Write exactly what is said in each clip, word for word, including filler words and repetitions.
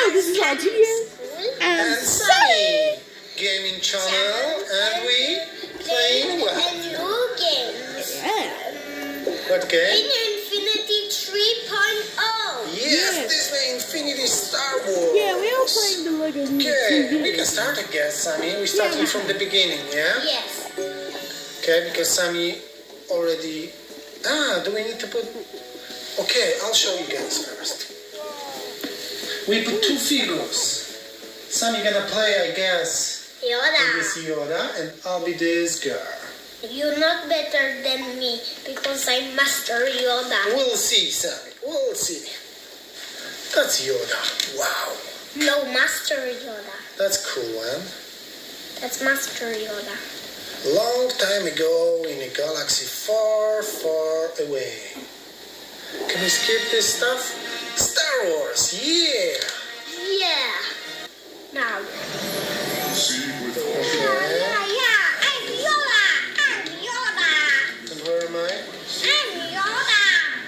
this is all here. And Sunny Gaming Channel, and we playing what? A new game. Yeah. What game? Infinity three point oh. Yes, Yeah. Disney Infinity Star Wars. Yeah, we are playing the Lego Okay, we can start, I guess, Sammy. We're starting Yeah. from the beginning, yeah? Yes. Okay, because Sammy already... Ah, do we need to put... Okay, I'll show you guys first. We put two figures. Sammy gonna play, I guess, with Yoda, this Yoda, and I'll be this girl. you're not better than me because I master Yoda. We'll see, Sammy. We'll see. That's Yoda. Wow. No, master Yoda. That's cool, man. That's master Yoda. Long time ago in a galaxy far, far away. Can we skip this stuff? Star Wars, yeah! Yeah. Now. Okay. Yeah, yeah. I'm Yoda. I'm Yoda. And where am I? I'm Yoda.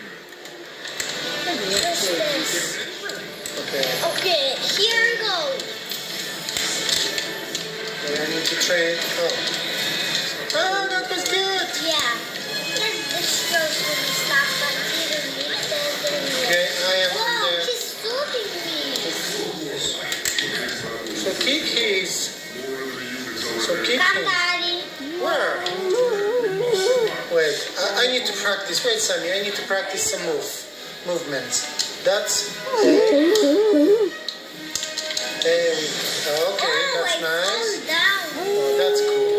What's this? Okay. Okay, here we go. Okay, I need to train. Oh. Oh, that was good! Yeah. Then this shows when you stop but didn't meet the Okay, I am Whoa, in he's shooting me. the... So keep his... So keep Come, him. Daddy. Where? Wait, I, I need to practice. Wait, Sammy, I need to practice some move, movements. That's A. There we go. Okay, Oh, that's I nice. fell down. Oh, that's cool.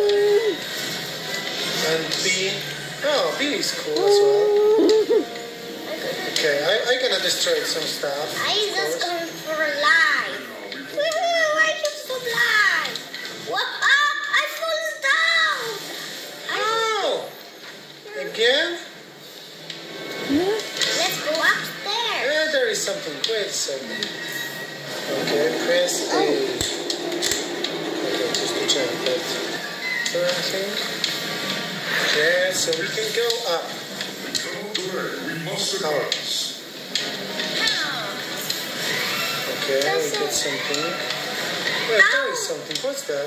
And B. Oh, B is cool as well. Okay, I, I'm gonna destroy some stuff. I of just course. going for a lie. Woohoo, I just so blind. What up? I fall down. I, Oh! Again? let's go upstairs. Yeah, there is something. Wait a second. Okay, press A. Okay, just to check that. Is there anything? Okay, so we can go up. Oh. Okay, we get something. Wait, there is something. What's that?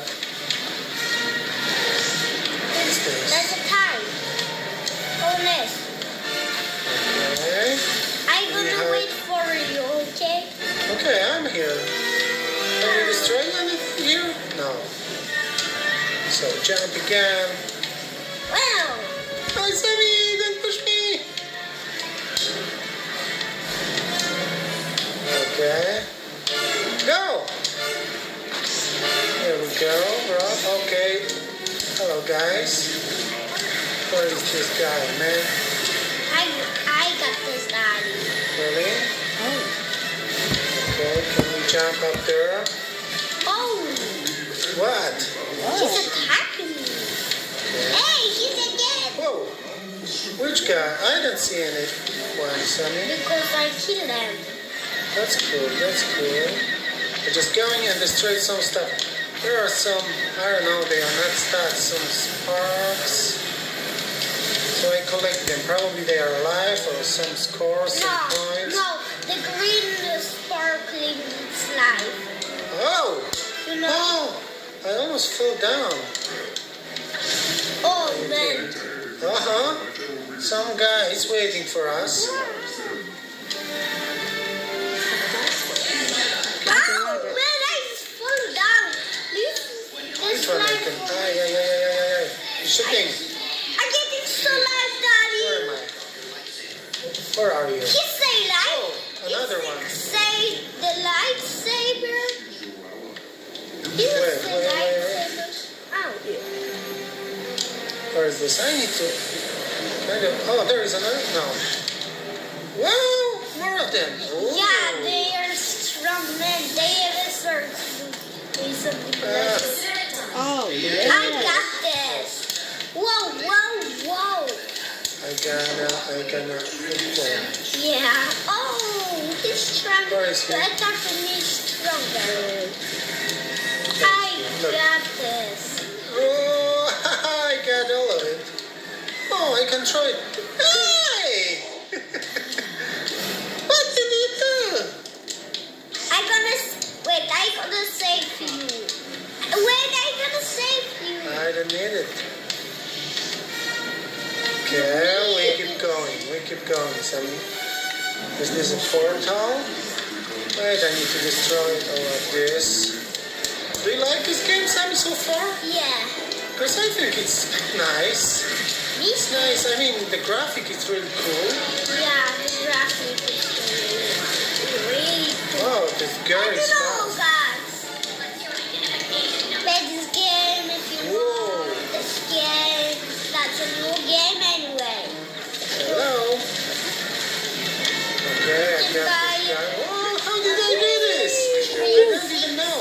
What's this? There's a tie. Go next. Okay. I'm gonna Yeah. wait for you, okay? Okay, I'm here. Can we destroy anything here? No. So jump again. Well, Hi, Sammy! Don't push me! Okay. Go! There we go, bro. Okay. Hello, guys. Where is this guy, man? I I got this, Daddy. Really? Okay, can we jump up there? Oh, What? he's attacking me. Hey, he's again. Whoa! Which guy? I don't see anyone, Sammy. Because I killed him. That's cool, that's cool. We're just going and destroy some stuff. There are some, I don't know, they are not stats, some sparks. So I collect them. Probably they are alive or some scores, some No, points. no, the green sparkling slide. Oh! You know? Oh! I almost fell down. Oh man. Uh-huh. Some guy is waiting for us. Oh man, I just fell down. This, Which this one I slide. can... Ay, ay, ay, ay, ay, ay. You're shooting. I'm getting so live, Where am Daddy. I? Where are you? He's say light. Oh, another one. Say the lightsaber. He Wait, was the wait, wait, lightsaber. Oh. Where is this? I need to kind of... Oh, there is another... No. Whoa! More of them. Ooh. Yeah, they are strong men. They have a sword to do something Uh, like this. Oh, I yeah. got this. Whoa, whoa, whoa. I gonna... I gonna... hit them. Yeah. Oh, he's strong. Where is he? The attack on me is stronger. Look. I got this. Oh, I got all of it. Oh, I can try it. Hey! What did you do? I'm gonna don't need it. Okay, we keep going. We keep going, Sammy. Is this a portal? Wait, I need to destroy all of this. Do you like this game, Sammy, so far? Yeah. Because I think it's nice. Me It's nice. I mean, the graphic is really cool. Yeah, the graphic is really, really cool. Wow, this girl I is don't know, fast. guys. Play this game if you Whoa. want. This game, that's a new game anyway. Hello. Okay, I got this guy. Whoa, how did I do this? I don't even know.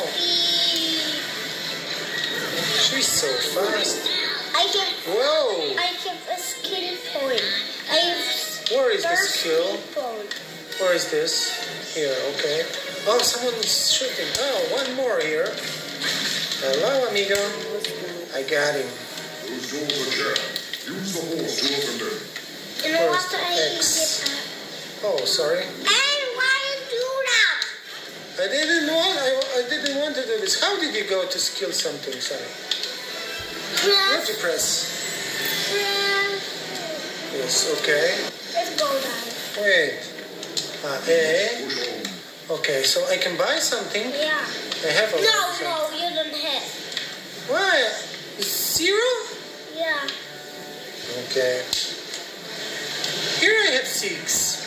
She's so fast. I have, Whoa. I have a skill point. I have Where is the first skill? point. Where is this? Here, okay. Oh, someone is shooting. Oh, one more here. Hello, amigo. I got him. Those doors are jammed. Use the horse to open them. You know Where's what the I X? get? Oh, sorry. Hey, why you do that? I didn't want. I, I didn't want to do this. How did you go to skill something, sorry? You have Press, to press. press. Yes, okay. Let's go down. Wait. Uh, A. Push on. Okay, so I can buy something. Yeah. I have a No, no, you don't have. Why? Zero? Yeah. Okay. Here I have six.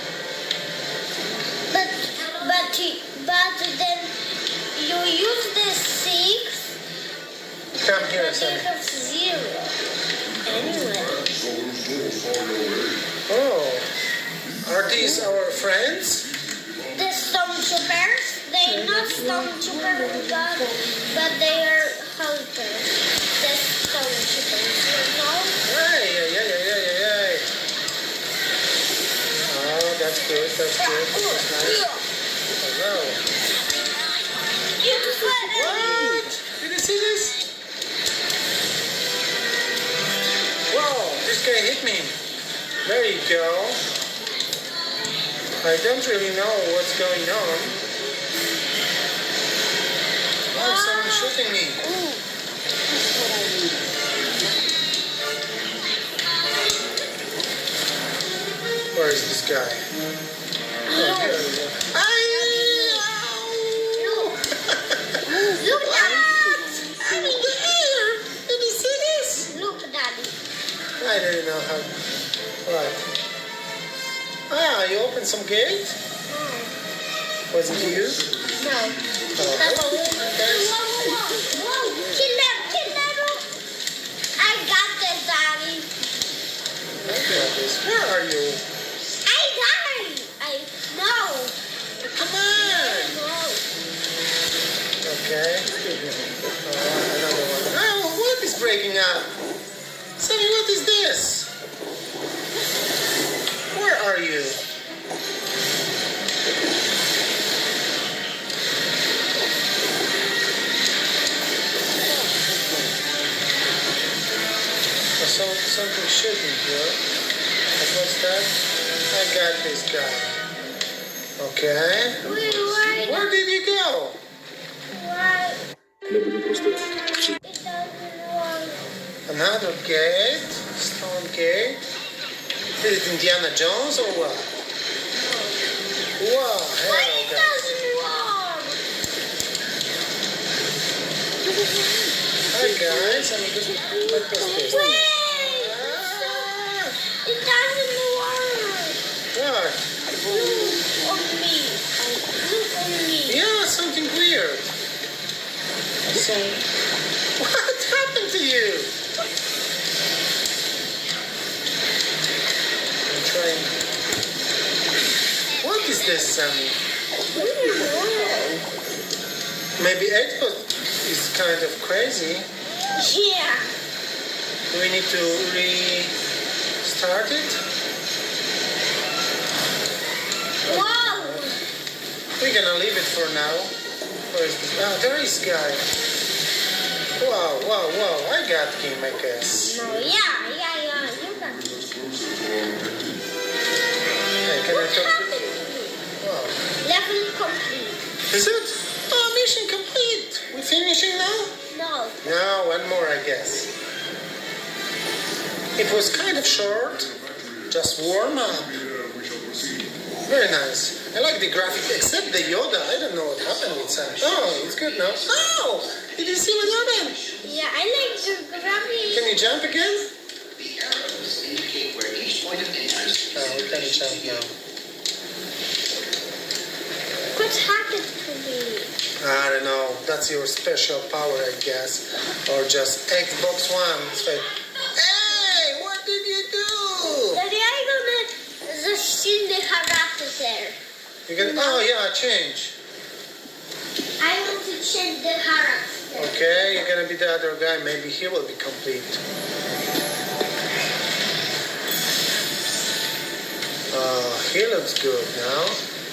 But, but, but then you use the six, Come here, but you Sammy. have zero. Anyway. So those doors are your way. Oh. Are these our friends? The stormtroopers, they're not stormtroopers, but, but they are helpers. The stormtroopers, you know? Hey, yeah, yeah, yeah, yeah, yeah, yeah. Oh, that's good, that's good. That's nice. Hello. You put it. What? Did you see this? Whoa, this guy hit me. There you go. I don't really know what's going on. Oh, someone's shooting me. Where is this guy? Oh, here he is. Look at that! I'm in the air. Did you see this? Look, Daddy. I don't know how. What? Ah, you opened some gate? Was it you? No. Oh, That's hello. Whoa, Thanks. whoa, whoa, whoa. Kill them, kill them. I got this, Daddy. I got this. Where are you? I died. I, no. Come on. No. Okay. Oh, another one. Oh, what is breaking up? Sammy, what is this? Where are you? Oh, so, something shooting here. But what's that? I got this guy. Okay. Wait, why? Where did you go? Why? It doesn't work. Another gate? Stone gate? Is it Indiana Jones or what? Wow, Why hello it guys. doesn't work? Hi guys, I'm just what was this? Wait. Ah, It doesn't work. what? Look on me. Look on me. Yeah, something weird. So, what happened to you? I'm trying. What is this, Sammy? Maybe Xbox is kind of crazy. Yeah. Do we need to restart it? Wow. We're gonna leave it for now. Where is this? Ah, there is guy. Wow, wow, wow. I got him, I guess. No, yeah, yeah, yeah. You got it. Hey, can I What talk to happened to you? Wow. Level complete. Is it? Oh, mission complete. We finishing now? No. No, one more, I guess. It was kind of short. Just warm up. Very nice. I like the graphic, except the Yoda. I don't know what happened with Sam. Oh, it's good now. Oh! Did you see what happened? Yeah, I like the graphic. Can you jump again? The arrows indicate where each point of interest is. Oh, we can jump now. What happened to me? I don't know. That's your special power, I guess. Or just Xbox One. It's like, hey, what did you do? Daddy, I'm gonna just see the character there. You can, oh, yeah, change. I want to change the character. Okay, you're gonna be the other guy. Maybe he will be complete. Uh, he looks good now.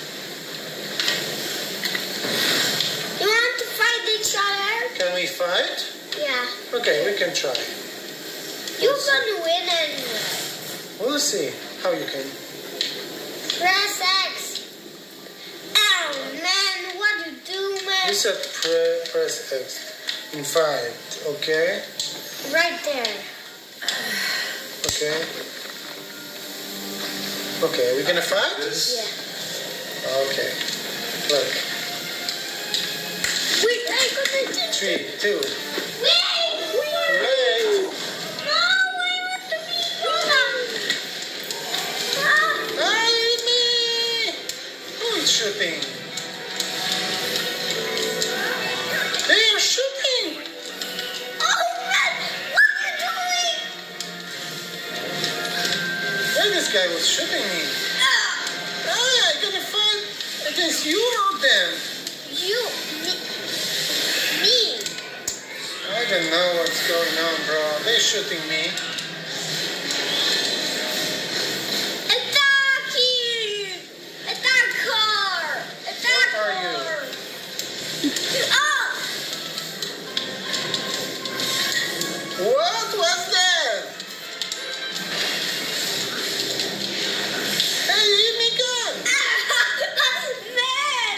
You want to fight each other? Can we fight? Yeah. Okay, we can try. You're gonna win anyway. We'll see how you can. Press X. Oh man, what you do, man? You said pre press X in five. Okay. Right there. Okay. Okay, we're gonna fight? Yeah. Okay. Look. Wait, I'm gonna do Three, two. Wait, wait. Hooray! No, I want to be Yoda. Ah. Hey, me! Who is shooting? They are shooting! Oh man, what are you doing? Why this guy was shooting me? Ah. Hey, I gotta fight against you or them? You, me, me. I don't know what's going on, bro. They're shooting me. Attack him! Attack her! Attack What are you? her! Oh! What was that? Hey, you hit me gun! Man!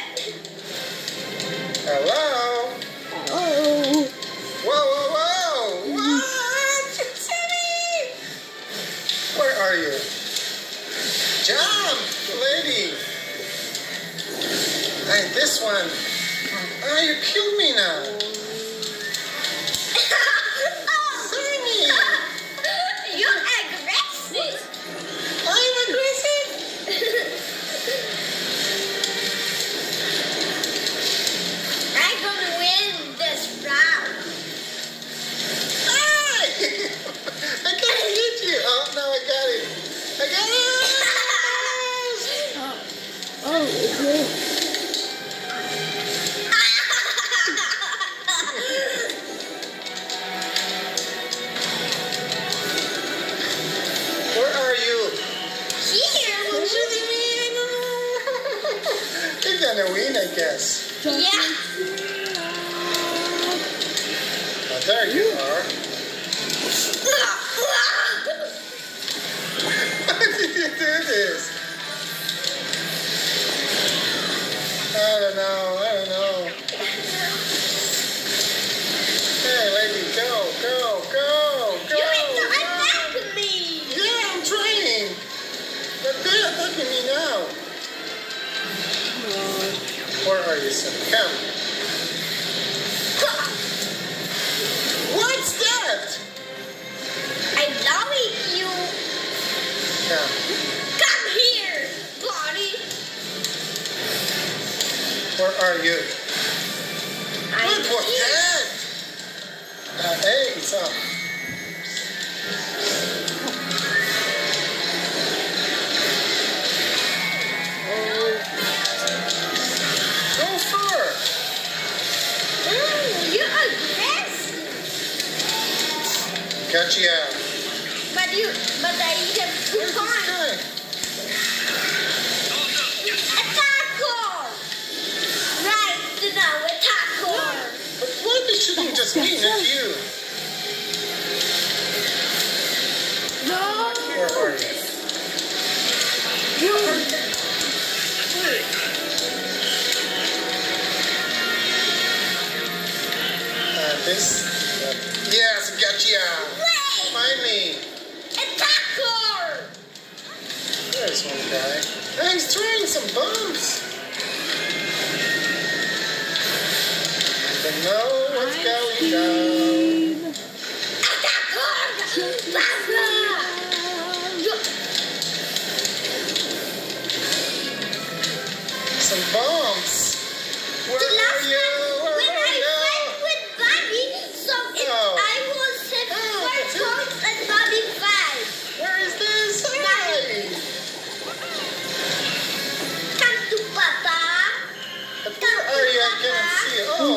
Hello? Oh. Whoa, whoa, whoa! What? City! Where are you? Jump, lady! Hey, this one. Ah, you killed me now. Sammy! You're aggressive! I'm aggressive? I'm gonna win this round. Hey! I can't hit you. Oh, no, I got it. I got it! Oh, yeah. Where are you? Here! You're shooting me. I know. You're gonna win, I guess. Yeah! Oh, there you are. How did you do this? I don't know. I don't know. Hey, lady, go, go, go, go. You have to go. attack me! Yeah, I'm trying. But they're attacking me now. Where are you, son? Come. What's that? I love it, you. Come. Come here, buddy. Where are you? I'm What was here. that? Uh, hey, it's up. Go far. Mm, you're aggressive. Gotcha. But you, but I have two Where's this points. guy? Attack her! Right now, attack her! But why are they shooting just me, not you? No. Where are you? this. Yes, gotcha! Wait! Finally! Attacker! There's one guy. Oh, he's throwing some bombs. I don't know what's going down. Attacker! Baba! Some bombs. Where The are last you? time Where when are I you? went with Bobby, so if Oh. I was hit Oh, four that's it. points and Bobby five. Where is this? Hey! Come to Papa. But where are you? I cannot see you. Oh,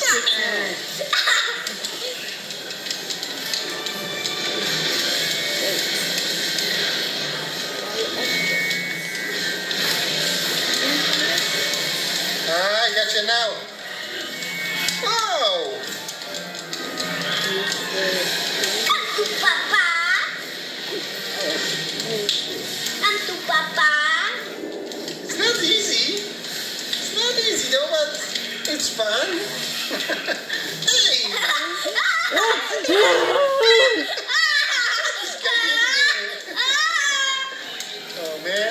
ah, I got you now. Oh! Come to Papa. Come to Papa. It's not easy. It's not easy though, but it's fun. Hey! Oh man.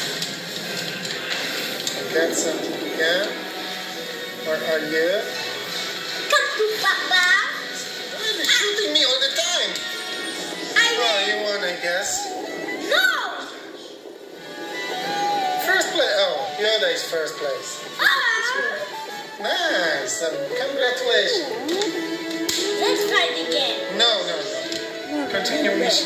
I got something. Yeah? Where are you? Come to Papa. Why are they shooting me all the time? I Oh, will. you won, I guess. No. First place. Oh, Yoda is first place. Ah. Nice. Um, congratulations. Let's try it again. No, no, no. Continue mission.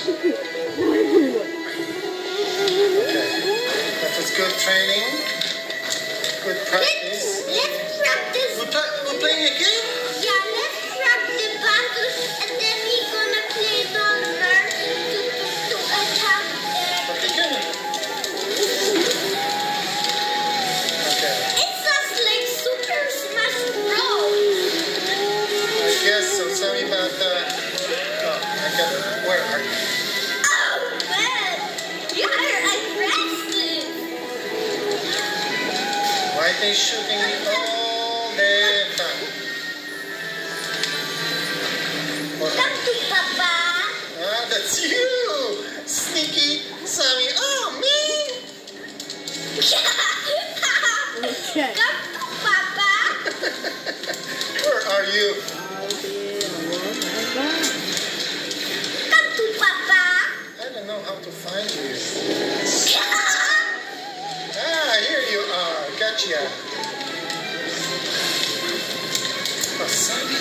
Okay. That was good training. Good practice. Let's, let's practice. We're, play, we're playing a game? Yeah, let's practice the battle and then we're gonna play longer to, to, to attack But the... they can. Okay. It sounds like Super Smash Bros. I guess so. Sorry about that. Oh, I got it. Where are you? Oh man, you are aggressive. Why are they shooting me all the time? Where are Come you? to Papa. Ah, that's you! Sneaky Sammy. Oh, me! Okay. Come to Papa. Where are you? Come to Papa. I don't know how to find you. Ah, here you are. Gotcha. Oh, Sammy.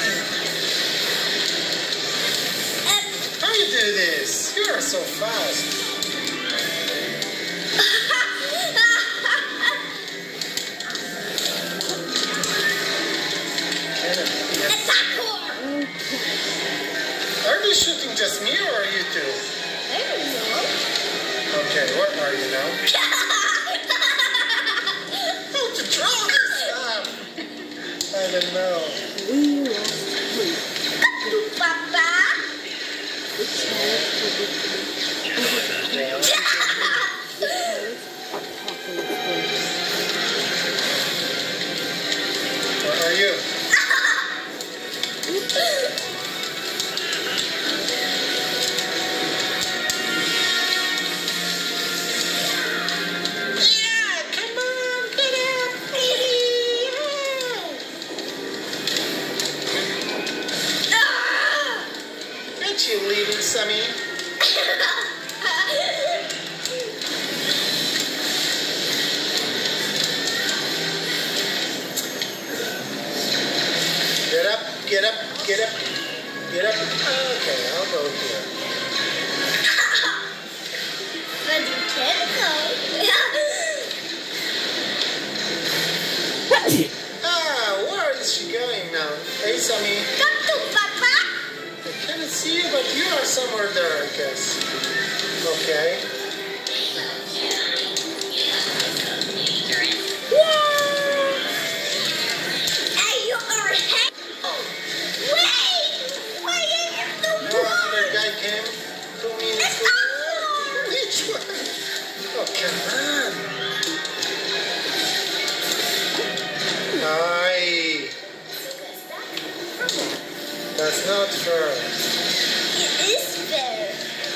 Um, How you do this? You are so fast. Attacker. Are they shooting just me or are you too? I don't know. Okay, where are you now? How to draw this stuff? I don't know. Come to Papa. Where are you? Yeah, come on, get up, baby. Ah! Got you, little Sammy. Get up, get up, get up, get up. Okay, I'll go here. But you can't go. Ah, where is she going now? Hey, Sammy. Come to Papa. I cannot see you, but you are somewhere there, I guess. Okay. Hey, you are head. Wait! Why are you so No other guy came to me. It's Uncle! Which one? Oh, come on. Hi. That's not fair. It is fair.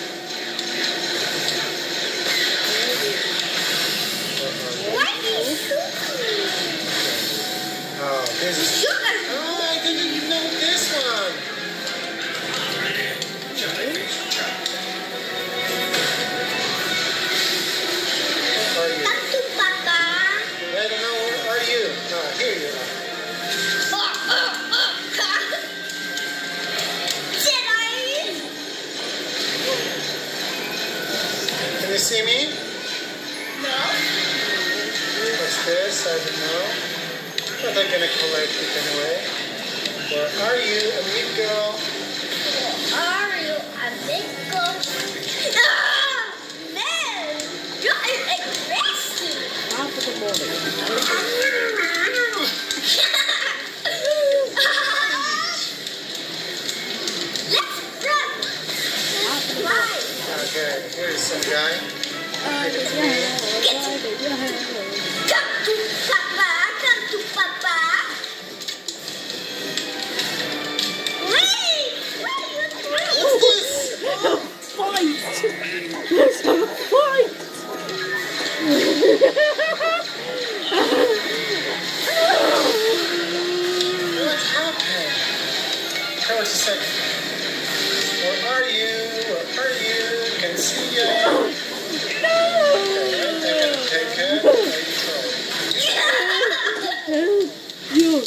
What is sugar? Oh, this is... Sugar. Oh, I didn't even know this one. Where are you? Come to Papa. I don't know, where are you? Ah, here you are. Oh, oh, oh. Jedi. Can you see me? No. What's this? I don't know. But I'm gonna collect it anyway. Where are you, amigo? Are you amigo? Ah, man, you are aggressive. Half of the morning. Let's run. Let's run. Okay, here is some guy. Uh, Give it to me. Come to Papa. Come to Papa. Wait. What are you doing? What's this? Fight! Let's have a fight! What happened? Hold a second. Where are you? Where are you? Can see you. Okay, I'm gonna take it. You!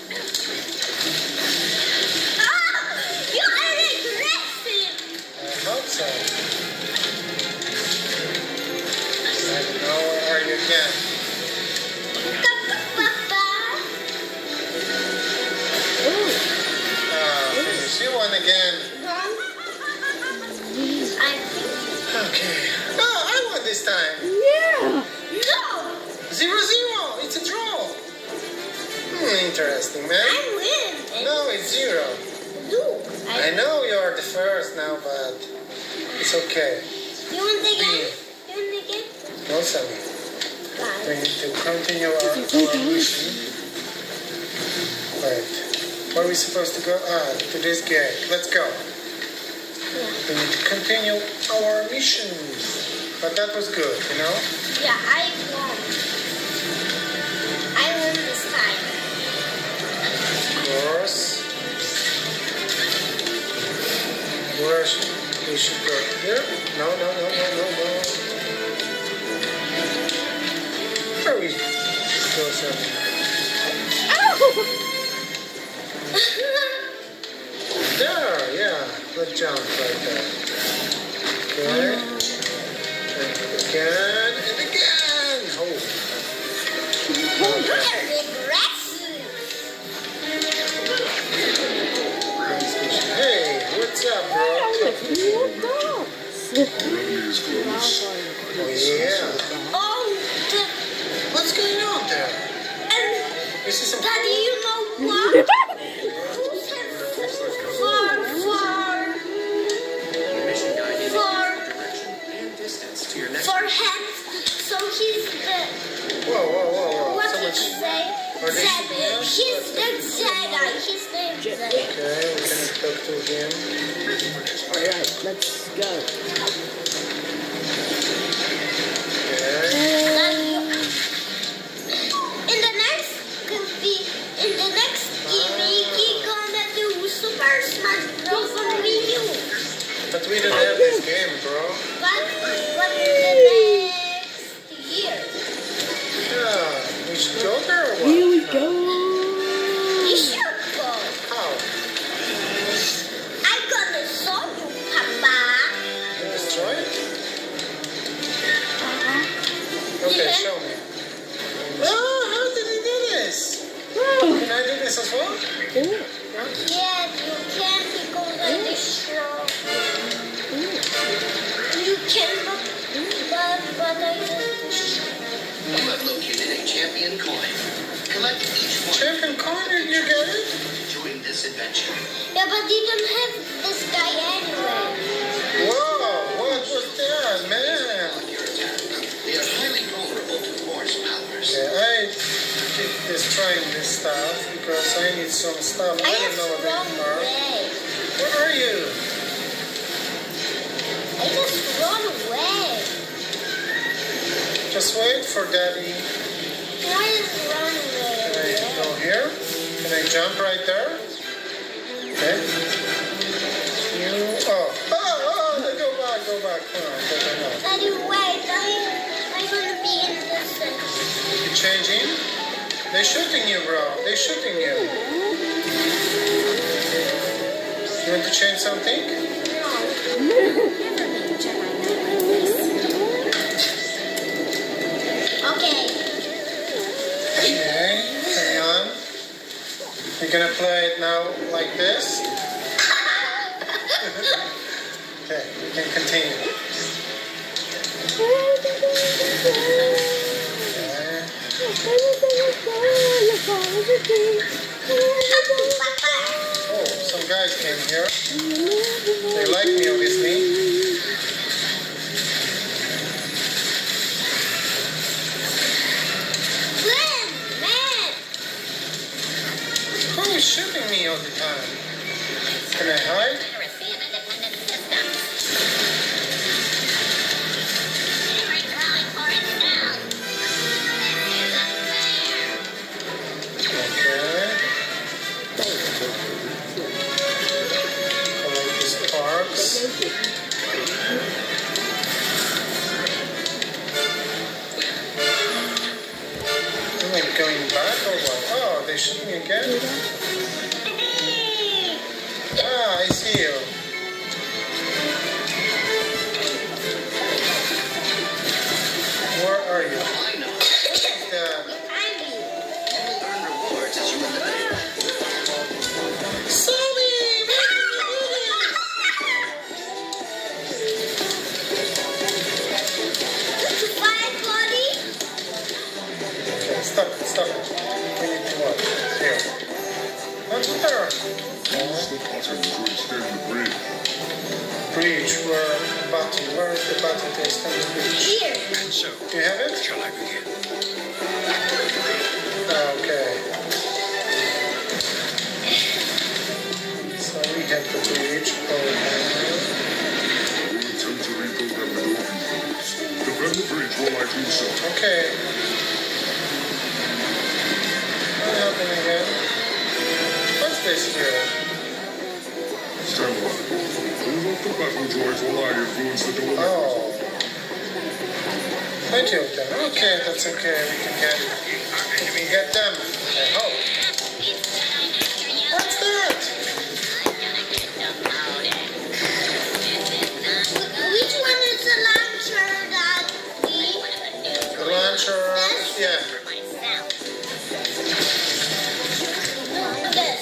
Ah, you are aggressive. I hope so. I don't know. Where are you again? Come to Papa. Ah, finish you one again. I think Okay. Oh, I won this time. Yeah! no. Zero zero. It's a draw. Hmm, interesting, man. I win. No, it's zero. Do. I know you're the first now, but it's okay. You want again? You want again? No, Sammy. We Bye. need to continue our, our mission. Wait. Where are we supposed to go? Ah, to this gate. Let's go. Yeah. We need to continue our mission. But that was good, you know? Yeah, I won. I won this time. Of course. Where should we should go? Here? No, no, no, no, no, no. Where we go, Sammy? There, yeah. Let's jump right there. Okay. And again, and again. Oh. You're aggressive. Nice mission. Hey, what's up, bro? What Oh, yeah. Oh, the, What's going on there? and This is some Daddy, you know what? Who said far, far, Mission guide indicates far, direction and distance to your next. for hands? So he's the, Whoa, whoa, whoa, whoa. what So did much. you say? Are they Zed- shooting us? He's the Jedi. He's the Jedi. Okay, we're gonna talk to him. Alright, let's go. Okay. In the next could be in the next game, he gonna do Super Smash Bros. On Wii U. But we don't have this game, bro. But but in the next year, Yeah, we should go there or what? Here we No. go! you should go. How? I'm gonna show you, Papa. Can you destroy it? Uh-huh. Okay, Yeah. show me. Oh, how did he do this? Can I do this as well? Yes, you can because I destroy. You can, but but, but I didn't destroy. You have located a champion coin. Collect each one. Champion corner, you get it? Join this adventure. Yeah, but you don't have this guy anyway. Whoa, what was that, man? Your attack. They are highly vulnerable to force powers. Okay, I keep destroying this stuff because I need some stuff. I I don't have know what strong they are. legs. Where are you? I just run away. Just wait for Daddy. Why is run away? Can I go here? Can I jump right there? Okay. You, oh, oh, oh, go back, go back. Come on, go back now. Daddy, wait. I, I'm gonna be in this section. You changing? They're shooting you, bro. They're shooting you. You want to change something? Okay. Okay, hang on. You're gonna play it now like this. Okay, you can continue. Oh, some guys came here. They like me, obviously. Glenn, man. Who is shooting me all the time? Can I hide? Okay. Collect these parks. Am I going back or what? Oh, they shoot me again? Ah, I see you. Where are you? I know. What is that? Behind you. You will earn rewards as you eliminate. Sully! Bye, Claudie. Okay, stop it, stop it. We need to watch. Here. Not there. Use the button to extend the bridge. Bridge, where button? Where is the button to extend the bridge? Here. And so, Do you have it? shall I begin? Okay. So we have the bridge. We'll attempt to reprogram the door controls. Defend the bridge while I do so. Okay. What happened again? What's this here? Stand by. Move off the battle droids while I influence the door. Oh. Plenty of them. Okay, that's okay. We can get we can get them. I hope. What's that? Which one is the launcher that we... The launcher. Yeah. This.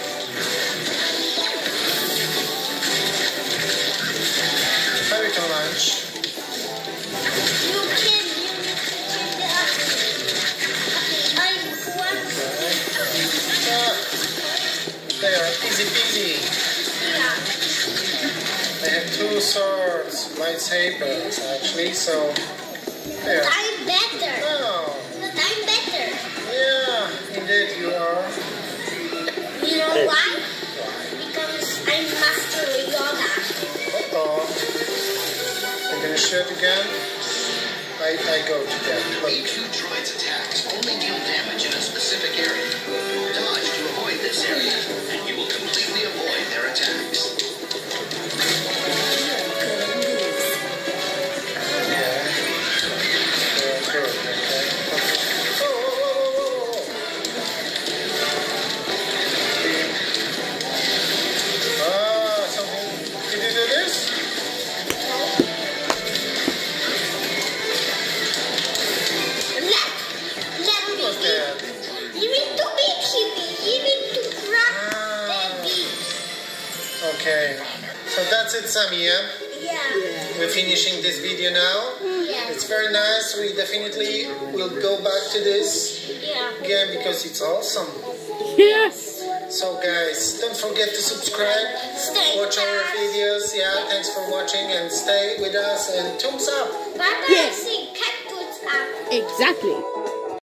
How we can launch? You can, you need to check it out. Okay, I want Ah, they are easy peasy. yeah. I have two swords, lightsabers actually, so there. I'm better. Oh, But I'm better. yeah, indeed you are. You know why? Because I'm Master Yoda. Uh-oh. They're gonna shoot again. I, I go to them. B Look. two droids' attacks only deal damage in a specific area. Dodge to avoid this area, and you will completely avoid their attacks. Yeah. They're good, okay. Oh, whoa, whoa, whoa, whoa, whoa. Ah, something. Did you do this? Let, let What me was eat. that? You need to beat him. You need to grab Ah. baby. Okay. So that's it, Sammy, yeah? Yeah. We're finishing this video now. Yeah. It's very nice. We definitely will go back to this Yeah. again because it's awesome. Yes. So guys, don't forget to subscribe, Stay watch our fast. videos. Yeah, thanks for watching and stay with us and thumbs up. Bye bye. Yes. Say cactus up. Exactly.